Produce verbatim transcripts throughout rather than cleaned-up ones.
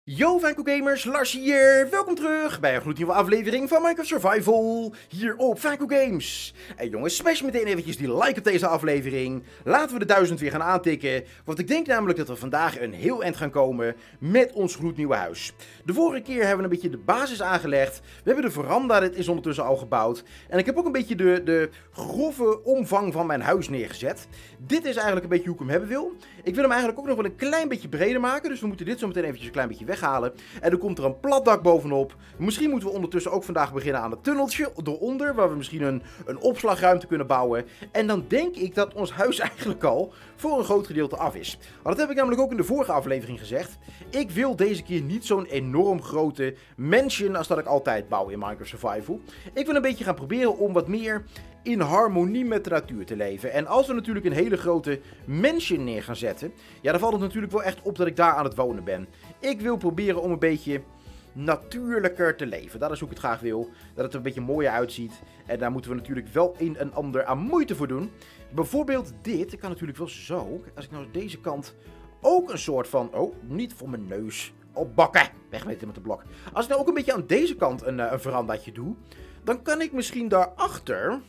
Yo FancoGamers, Lars hier, welkom terug bij een gloednieuwe aflevering van Minecraft Survival, hier op FancoGames. En jongens, smash meteen eventjes die like op deze aflevering, laten we de duizend weer gaan aantikken, want ik denk namelijk dat we vandaag een heel eind gaan komen met ons gloednieuwe huis. De vorige keer hebben we een beetje de basis aangelegd, we hebben de veranda, dit is ondertussen al gebouwd, en ik heb ook een beetje de, de grove omvang van mijn huis neergezet. Dit is eigenlijk een beetje hoe ik hem hebben wil. Ik wil hem eigenlijk ook nog wel een klein beetje breder maken, dus we moeten dit zo meteen eventjes een klein beetje weghalen. En dan komt er een plat dak bovenop. Misschien moeten we ondertussen ook vandaag beginnen aan het tunneltje eronder, waar we misschien een, een opslagruimte kunnen bouwen. En dan denk ik dat ons huis eigenlijk al voor een groot gedeelte af is. Maar dat heb ik namelijk ook in de vorige aflevering gezegd. Ik wil deze keer niet zo'n enorm grote mansion als dat ik altijd bouw in Minecraft Survival. Ik wil een beetje gaan proberen om wat meer in harmonie met de natuur te leven. En als we natuurlijk een hele grote mansion neer gaan zetten, ja, dan valt het natuurlijk wel echt op dat ik daar aan het wonen ben. Ik wil proberen om een beetje natuurlijker te leven. Dat is hoe ik het graag wil. Dat het er een beetje mooier uitziet. En daar moeten we natuurlijk wel een en ander aan moeite voor doen. Bijvoorbeeld dit. Ik kan natuurlijk wel zo. Als ik nou deze kant ook een soort van... Oh, niet voor mijn neus. Opbakken. Weg met met de blok. Als ik nou ook een beetje aan deze kant een, een verandaatje doe, dan kan ik misschien daarachter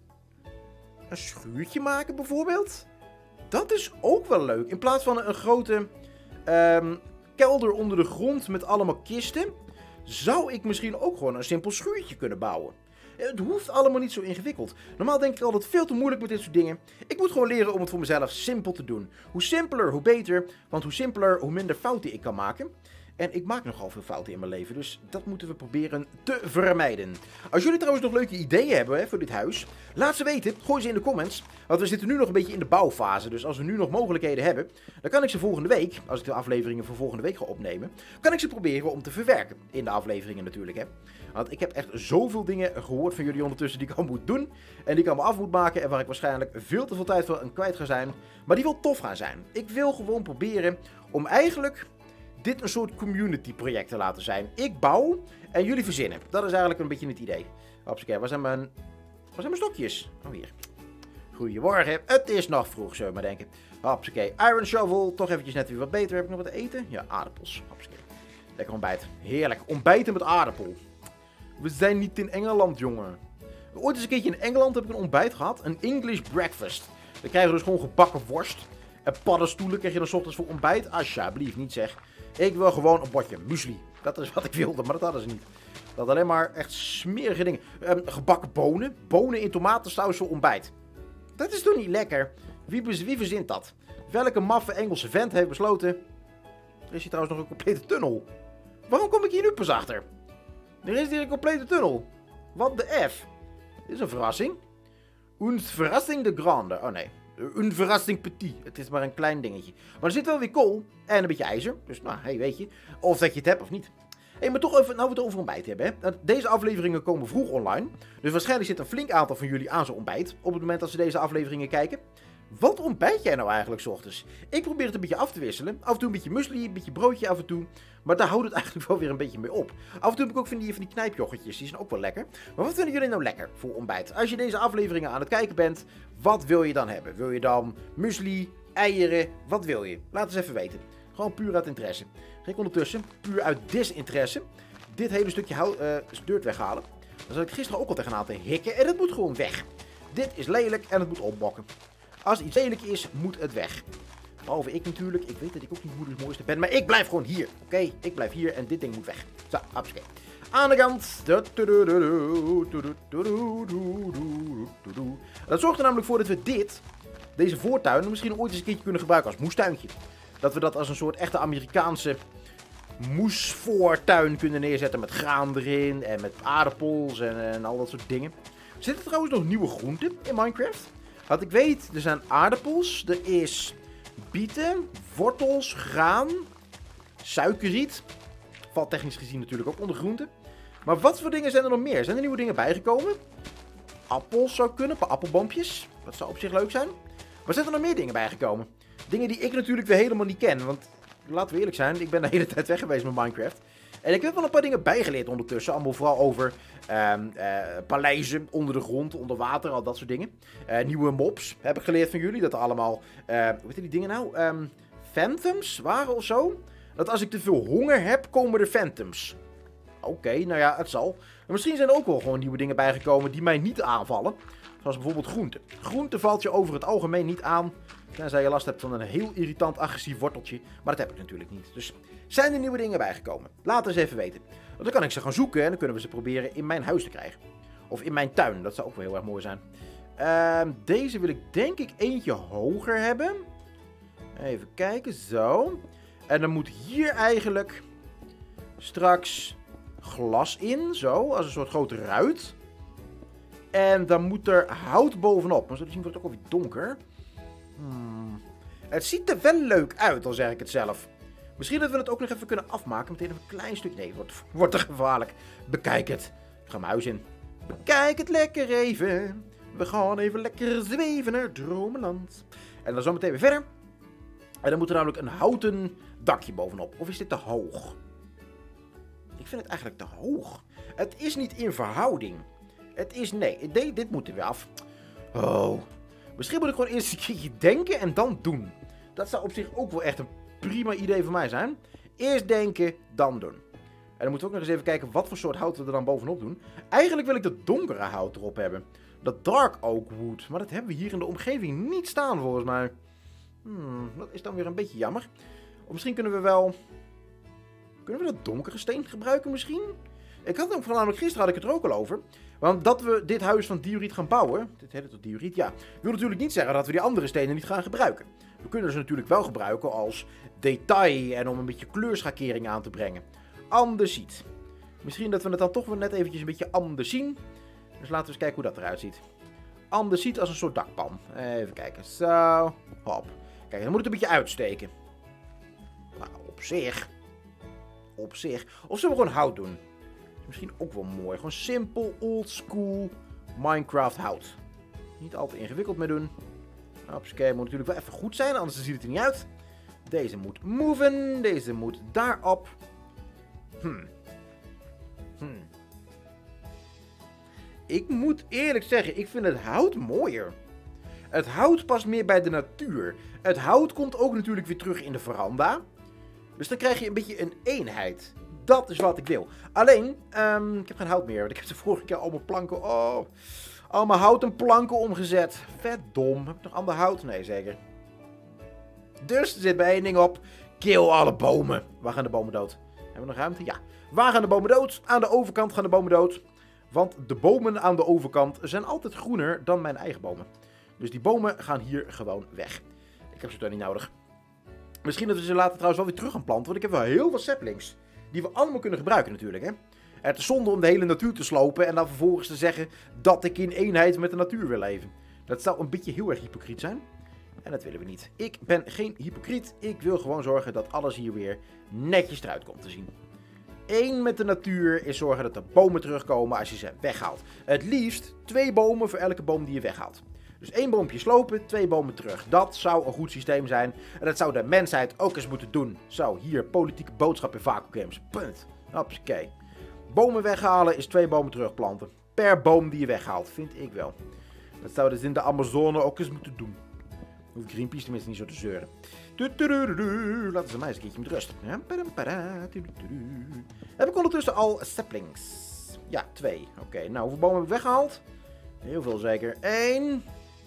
een schuurtje maken bijvoorbeeld. Dat is ook wel leuk. In plaats van een grote um, kelder onder de grond met allemaal kisten, zou ik misschien ook gewoon een simpel schuurtje kunnen bouwen. Het hoeft allemaal niet zo ingewikkeld. Normaal denk ik altijd veel te moeilijk met dit soort dingen. Ik moet gewoon leren om het voor mezelf simpel te doen. Hoe simpeler, hoe beter. Want hoe simpeler, hoe minder fouten ik kan maken. En ik maak nogal veel fouten in mijn leven, dus dat moeten we proberen te vermijden. Als jullie trouwens nog leuke ideeën hebben hè, voor dit huis, laat ze weten. Gooi ze in de comments. Want we zitten nu nog een beetje in de bouwfase. Dus als we nu nog mogelijkheden hebben, dan kan ik ze volgende week, als ik de afleveringen voor volgende week ga opnemen, kan ik ze proberen om te verwerken. In de afleveringen natuurlijk, hè. Want ik heb echt zoveel dingen gehoord van jullie ondertussen die ik al moet doen. En die ik allemaal af moet maken. En waar ik waarschijnlijk veel te veel tijd voor aan kwijt ga zijn. Maar die wel tof gaan zijn. Ik wil gewoon proberen om eigenlijk dit een soort community project te laten zijn. Ik bouw en jullie verzinnen. Dat is eigenlijk een beetje het idee. Hopsakee, waar zijn mijn... Waar zijn mijn stokjes? Oh, hier. Goedemorgen. Het is nog vroeg, zullen we maar denken. Hopsakee. Iron shovel. Toch eventjes net weer wat beter. Heb ik nog wat te eten? Ja, aardappels. Hopsakee. Lekker ontbijt. Heerlijk. Ontbijten met aardappel. We zijn niet in Engeland, jongen. Ooit eens een keertje in Engeland heb ik een ontbijt gehad. Een English breakfast. Dan krijgen we dus gewoon gebakken worst. En paddenstoelen krijg je dan 's ochtends voor ontbijt. Alsjeblieft, niet zeg. Ik wil gewoon een bordje muesli. Dat is wat ik wilde, maar dat hadden ze niet. Dat alleen maar echt smerige dingen. Um, gebakken bonen. Bonen in tomatensaus voor ontbijt. Dat is toch niet lekker? Wie, wie verzint dat? Welke maffe Engelse vent heeft besloten... Er is hier trouwens nog een complete tunnel. Waarom kom ik hier nu pas achter? Er is hier een complete tunnel. Wat de F? Dit is een verrassing. Een verrassing de grande. Oh nee. Een verrassing petit. Het is maar een klein dingetje. Maar er zit wel weer kool. En een beetje ijzer. Dus nou, hey, weet je. Of dat je het hebt of niet. Hé, hey, maar toch even, nou we het over ontbijt hebben. Hè. Deze afleveringen komen vroeg online. Dus waarschijnlijk zit een flink aantal van jullie aan zijn ontbijt. Op het moment dat ze deze afleveringen kijken. Wat ontbijt jij nou eigenlijk 's ochtends? Ik probeer het een beetje af te wisselen. Af en toe een beetje muesli, een beetje broodje af en toe. Maar daar houdt het eigenlijk wel weer een beetje mee op. Af en toe heb ik ook van die, van die knijpjoghurtjes. Die zijn ook wel lekker. Maar wat vinden jullie nou lekker voor ontbijt? Als je deze afleveringen aan het kijken bent, wat wil je dan hebben? Wil je dan muesli, eieren? Wat wil je? Laat eens even weten. Gewoon puur uit interesse. Ga ik ondertussen, puur uit disinteresse, dit hele stukje hout, uh, dirt weghalen. Dan zat ik gisteren ook al tegenaan te hikken. En het moet gewoon weg. Dit is lelijk en het moet opbokken. Als iets lelijk is, moet het weg. Behalve ik natuurlijk. Ik weet dat ik ook niet moeders mooiste ben. Maar ik blijf gewoon hier. Oké? Okay? Ik blijf hier en dit ding moet weg. Zo, hapsake. Aan de kant. Dat zorgt er namelijk voor dat we dit, deze voortuin, misschien ooit eens een keertje kunnen gebruiken als moestuintje. Dat we dat als een soort echte Amerikaanse moesvoortuin kunnen neerzetten. Met graan erin en met aardappels en, en al dat soort dingen. Zitten er trouwens nog nieuwe groenten in Minecraft? Wat ik weet, er zijn aardappels, er is bieten, wortels, graan, suikerriet. Valt technisch gezien natuurlijk ook onder groenten. Maar wat voor dingen zijn er nog meer? Zijn er nieuwe dingen bijgekomen? Appels zou kunnen, een paar appelboompjes. Dat zou op zich leuk zijn. Maar zijn er nog meer dingen bijgekomen? Dingen die ik natuurlijk weer helemaal niet ken. Want laten we eerlijk zijn, ik ben de hele tijd weg geweest met Minecraft. En ik heb wel een paar dingen bijgeleerd ondertussen. Allemaal vooral over uh, uh, paleizen onder de grond, onder water, al dat soort dingen. Uh, nieuwe mobs heb ik geleerd van jullie. Dat er allemaal, uh, hoe heet die dingen nou? Um, phantoms waren of zo. Dat als ik te veel honger heb, komen er phantoms. Oké, okay, nou ja, het zal. Maar misschien zijn er ook wel gewoon nieuwe dingen bijgekomen die mij niet aanvallen. Zoals bijvoorbeeld groente. Groente valt je over het algemeen niet aan. Tenzij je last hebt van een heel irritant agressief worteltje. Maar dat heb ik natuurlijk niet. Dus zijn er nieuwe dingen bijgekomen? Laat eens even weten. Want dan kan ik ze gaan zoeken en dan kunnen we ze proberen in mijn huis te krijgen. Of in mijn tuin, dat zou ook wel heel erg mooi zijn. Uh, deze wil ik denk ik eentje hoger hebben. Even kijken, zo. En dan moet hier eigenlijk straks glas in, zo, als een soort grote ruit. En dan moet er hout bovenop. Maar zo te zien wordt het ook alweer donker. Hmm. Het ziet er wel leuk uit, al zeg ik het zelf. Misschien dat we het ook nog even kunnen afmaken. Meteen even een klein stuk. Nee, wordt, wordt te gevaarlijk. Bekijk het. Ik ga mijn huis in. Bekijk het lekker even. We gaan even lekker zweven naar Dromenland. En dan zo meteen weer verder. En dan moet er namelijk een houten dakje bovenop. Of is dit te hoog? Ik vind het eigenlijk te hoog. Het is niet in verhouding. Het is, nee, dit, dit moet er weer af. Oh. Misschien moet ik gewoon eerst een keertje denken en dan doen. Dat zou op zich ook wel echt een prima idee voor mij zijn. Eerst denken, dan doen. En dan moeten we ook nog eens even kijken wat voor soort hout we er dan bovenop doen. Eigenlijk wil ik dat donkere hout erop hebben. Dat dark oak wood. Maar dat hebben we hier in de omgeving niet staan volgens mij. Hmm, dat is dan weer een beetje jammer. Of misschien kunnen we wel... Kunnen we dat donkere steen gebruiken misschien? Ik had ook voornamelijk gisteren had ik het er ook al over. Want dat we dit huis van dioriet gaan bouwen. Dit heet het tot dioriet, ja. Wil natuurlijk niet zeggen dat we die andere stenen niet gaan gebruiken. We kunnen ze natuurlijk wel gebruiken als detail en om een beetje kleurschakering aan te brengen. Andesiet. Misschien dat we het dan toch wel net eventjes een beetje anders zien. Dus laten we eens kijken hoe dat eruit ziet. Andesiet als een soort dakpan. Even kijken. Zo. Hop. Kijk, dan moet het een beetje uitsteken. Nou, op zich. Op zich. Of zullen we gewoon hout doen? Misschien ook wel mooi. Gewoon simpel, old school Minecraft hout. Niet al te ingewikkeld mee doen. Oké, moet natuurlijk wel even goed zijn, anders ziet het er niet uit. Deze moet moven. Deze moet daarop. Hmm. Hmm. Ik moet eerlijk zeggen, ik vind het hout mooier. Het hout past meer bij de natuur. Het hout komt ook natuurlijk weer terug in de veranda. Dus dan krijg je een beetje een eenheid. Dat is wat ik wil. Alleen, um, ik heb geen hout meer. Want ik heb de vorige keer allemaal planken... Oh, allemaal houten planken omgezet. Vet dom. Heb ik nog ander hout? Nee, zeker. Dus er zit bij één ding op. Kill alle bomen. Waar gaan de bomen dood? Hebben we nog ruimte? Ja. Waar gaan de bomen dood? Aan de overkant gaan de bomen dood. Want de bomen aan de overkant zijn altijd groener dan mijn eigen bomen. Dus die bomen gaan hier gewoon weg. Ik heb ze toch niet nodig. Misschien dat we ze later trouwens wel weer terug gaan planten. Want ik heb wel heel veel saplings. Die we allemaal kunnen gebruiken natuurlijk, hè. Het is zonde om de hele natuur te slopen en dan vervolgens te zeggen dat ik in eenheid met de natuur wil leven. Dat zou een beetje heel erg hypocriet zijn. En dat willen we niet. Ik ben geen hypocriet. Ik wil gewoon zorgen dat alles hier weer netjes eruit komt te zien. Eén met de natuur is zorgen dat de bomen terugkomen als je ze weghaalt. Het liefst twee bomen voor elke boom die je weghaalt. Dus één boompje slopen, twee bomen terug. Dat zou een goed systeem zijn. En dat zou de mensheid ook eens moeten doen. Zo, hier, politieke boodschap in Vaco Games. Punt. Hoppakee. Bomen weghalen is twee bomen terugplanten. Per boom die je weghaalt, vind ik wel. Dat zouden ze in de Amazone ook eens moeten doen. Hoeft Greenpeace tenminste niet zo te zeuren. Laten ze mij eens een keertje met rust. Heb ik ondertussen al saplings? Ja, twee. Oké, okay, nou, hoeveel bomen heb ik weggehaald? Heel veel zeker. Eén.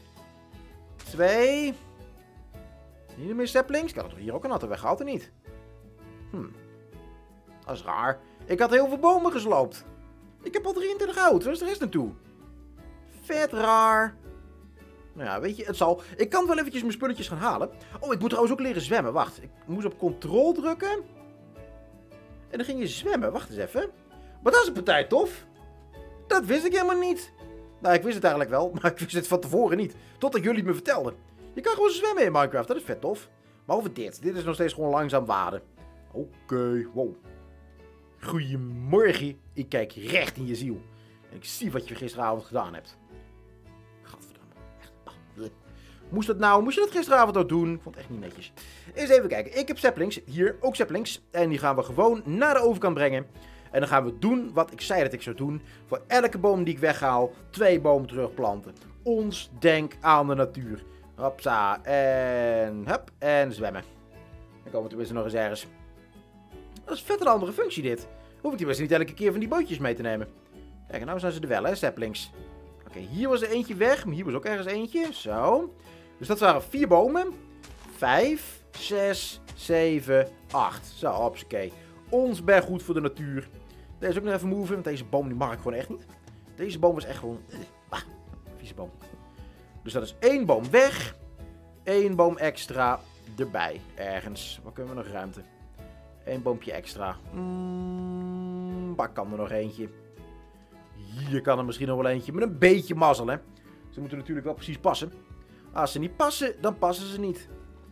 Twee. Niet meer saplings? Ik had er hier ook een aantal weggehaald, en niet? Hm. Dat is raar. Ik had heel veel bomen gesloopt. Ik heb al drieëntwintig hout. Waar is de rest naartoe? Vet raar. Nou ja, weet je, het zal. Ik kan wel eventjes mijn spulletjes gaan halen. Oh, ik moet trouwens ook leren zwemmen. Wacht, ik moest op control drukken. En dan ging je zwemmen. Wacht eens even. Maar dat is een partij tof. Dat wist ik helemaal niet. Nou, ik wist het eigenlijk wel, maar ik wist het van tevoren niet. Totdat jullie het me vertelden. Je kan gewoon zwemmen in Minecraft, dat is vet tof. Maar over dit. Dit is nog steeds gewoon langzaam waden. Oké, okay, wow. Goedemorgen. Ik kijk recht in je ziel. En ik zie wat je gisteravond gedaan hebt. Gadverdamme. Echt. Oh, moest dat nou? Moest je dat gisteravond ook doen? Ik vond het echt niet netjes. Eens even kijken. Ik heb saplings. Hier ook saplings. En die gaan we gewoon naar de overkant brengen. En dan gaan we doen wat ik zei dat ik zou doen. Voor elke boom die ik weghaal, twee bomen terugplanten. Ons denk aan de natuur. Hopsa. En hup. En zwemmen. Dan komen we tenminste nog eens ergens. Dat is vet een andere functie dit. Hoef ik die best niet elke keer van die bootjes mee te nemen. Kijk, nou zijn ze er wel, hè, saplings. Oké, okay, hier was er eentje weg, maar hier was ook ergens eentje. Zo. Dus dat waren vier bomen. Vijf, zes, zeven, acht. Zo, hoppakee. Ons berg goed voor de natuur. Deze ook nog even moven, want deze boom die mag ik gewoon echt niet. Deze boom was echt gewoon... Ah, vieze boom. Dus dat is één boom weg. Eén boom extra erbij. Ergens. Waar kunnen we nog ruimte? Eén boompje extra. Mm, waar kan er nog eentje? Hier kan er misschien nog wel eentje. Met een beetje mazzel, hè. Ze moeten natuurlijk wel precies passen. Als ze niet passen, dan passen ze niet.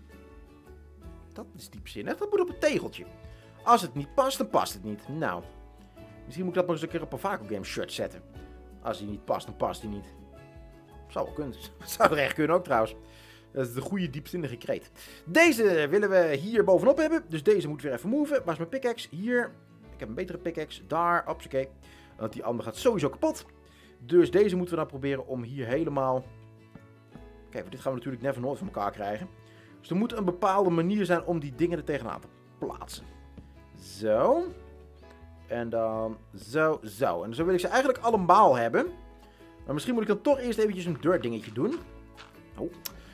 Dat is diepzinnig. Dat moet op een tegeltje. Als het niet past, dan past het niet. Nou. Misschien moet ik dat maar eens een keer op een Vaco Games shirt zetten. Als die niet past, dan past die niet. Zou wel kunnen. Zou er echt kunnen ook trouwens. Dat is de goede diepzinnige kreet. Deze willen we hier bovenop hebben. Dus deze moet weer even moven. Waar is mijn pickaxe? Hier. Ik heb een betere pickaxe. Daar. Oké. Want die andere gaat sowieso kapot. Dus deze moeten we dan proberen om hier helemaal... Kijk, dit gaan we natuurlijk never nooit van elkaar krijgen. Dus er moet een bepaalde manier zijn om die dingen er tegenaan te plaatsen. Zo. En dan zo, zo. En zo wil ik ze eigenlijk allemaal hebben. Maar misschien moet ik dan toch eerst eventjes een dirt dingetje doen. Oh.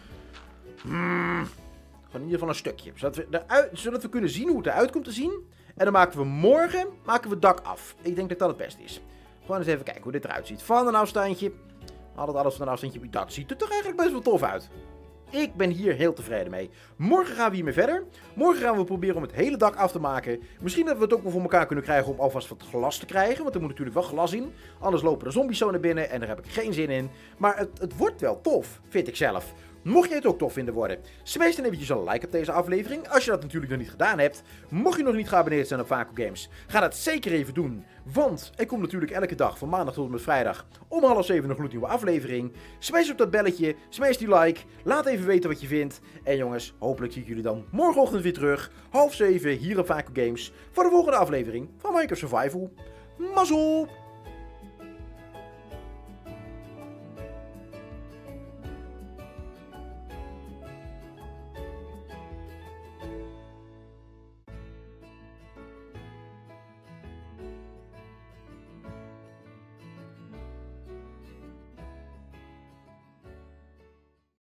Hmm. Gewoon in ieder geval een stukje. Zodat we, eruit, zodat we kunnen zien hoe het eruit komt te zien. En dan maken we morgen maken we het dak af. Ik denk dat dat het beste is. Gewoon eens even kijken hoe dit eruit ziet. Van een afstandje. Altijd alles van een afstandje op je dak. Ziet er toch eigenlijk best wel tof uit. Ik ben hier heel tevreden mee. Morgen gaan we hiermee verder. Morgen gaan we proberen om het hele dak af te maken. Misschien dat we het ook wel voor elkaar kunnen krijgen om alvast wat glas te krijgen. Want er moet natuurlijk wel glas in. Anders lopen de zombies zo naar binnen en daar heb ik geen zin in. Maar het, het wordt wel tof, vind ik zelf. Mocht je het ook tof vinden worden, smees dan eventjes een like op deze aflevering. Als je dat natuurlijk nog niet gedaan hebt. Mocht je nog niet geabonneerd zijn op Vaco Games, ga dat zeker even doen. Want er komt natuurlijk elke dag van maandag tot en met vrijdag om half zeven een gloednieuwe aflevering. Smees op dat belletje, smees die like, laat even weten wat je vindt. En jongens, hopelijk zie ik jullie dan morgenochtend weer terug, half zeven hier op Vaco Games, voor de volgende aflevering van Minecraft Survival. Mazzel!